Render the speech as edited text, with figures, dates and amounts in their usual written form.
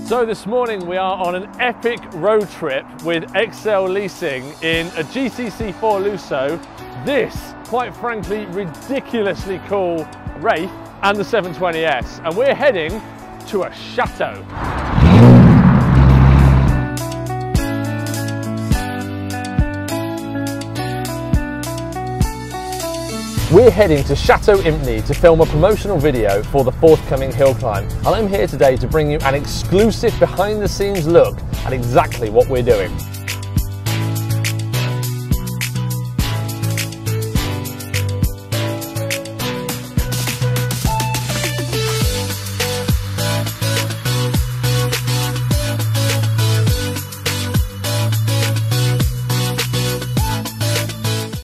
So this morning we are on an epic road trip with XL Leasing in a GTC4 Lusso, this, quite frankly, ridiculously cool Wraith and the 720S, and we're heading to a chateau. We're heading to Chateau Impney to film a promotional video for the forthcoming hill climb, and I'm here today to bring you an exclusive behind the scenes look at exactly what we're doing.